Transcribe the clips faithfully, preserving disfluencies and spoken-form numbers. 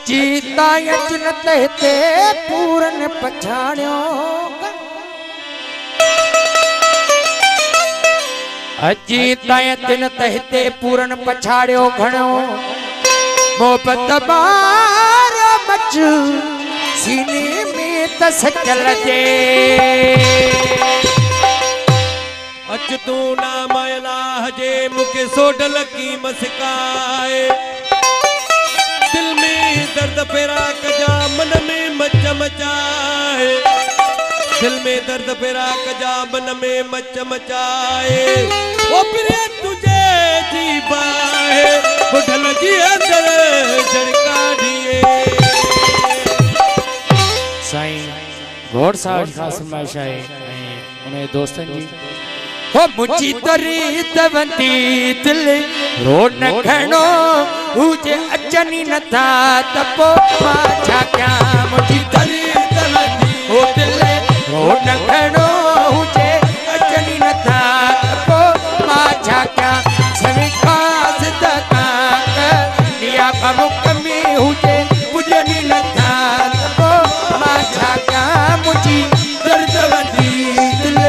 अची ताई अचन तहते पूरन पछाणियो अची ताई अचन तहते पूरन पछाड़ियो घणो मोहब्बत बार मच सीने में तस चल जे अच तू नाम अल्लाह जे मुके सोडल की मस्काए दिल में दर्द फेरा कजा मन में मच मचाए दिल में दर्द फेरा कजा मन में मच मचाए ओ प्रिय तुझे जी बाए बुढ़ल जी अंदर झड़का दिए साईं घोड़ साहब खास फरमाइश आहे उन्हें दोस्तन जी हो मुझी तरी दवंती दिल रो न घणो हुजे अचनी न था तपो मां छा क्या मुझी तरी दवंती हो दिल रो न घणो हुजे अचनी न था तपो मां छा क्या सभी खास तका निया कमो कमी हुजे पुजनी न था तपो मां छा क्या मुझी तरी दवंती दिल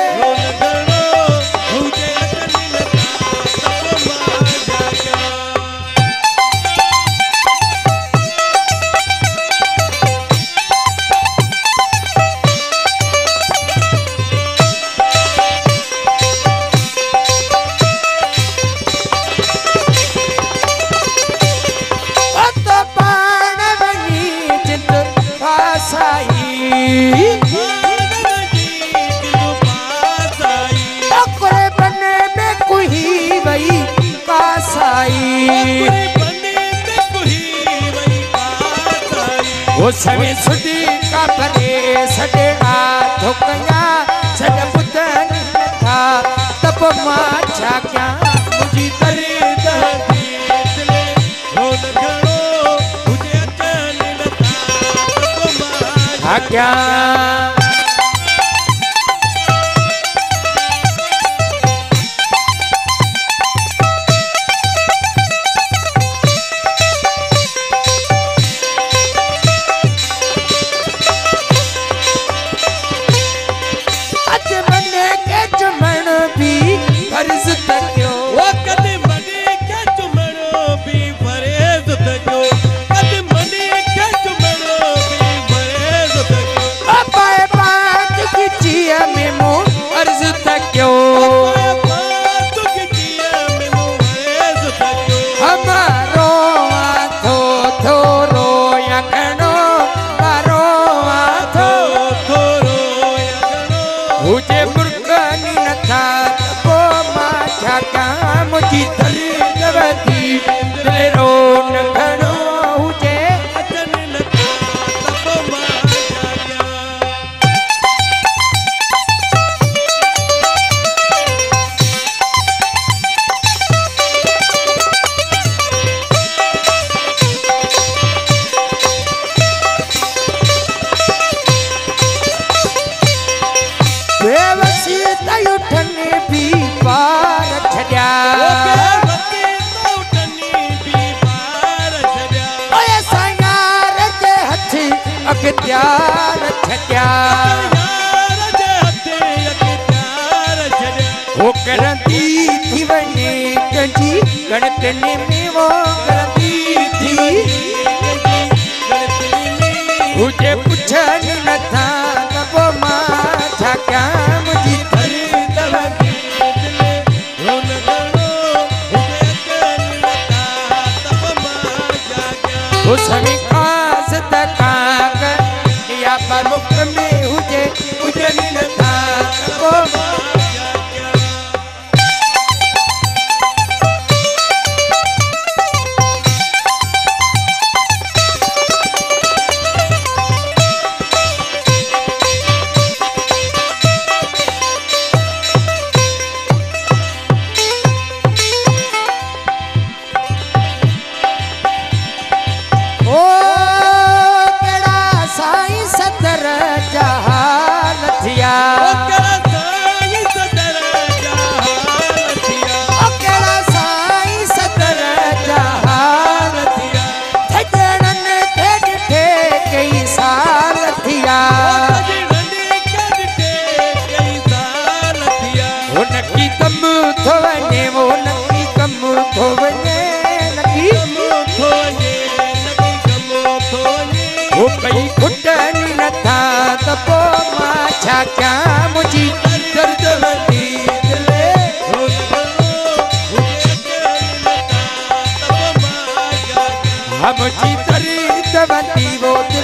वो सवे सुधी का भरे सडे हाथ कया सड पुतन था तब मां छा क्या मुझी तरी दहती दिले रो न घणो तुझे अचन न था तब मां छा क्या वो करती थी वने कंजी गणतने में वो करती थी मुझे पूछन न था तब मां छा क्या मुझी तरी दवंती दिले रो न घणो हुजे अचन न था तब मां छा क्या वो सभी खास तका या प्रमुख में हुजे उजनी न था तब अच्छा क्या मुझी दर्दवती दिले मुझी दर्दवती वो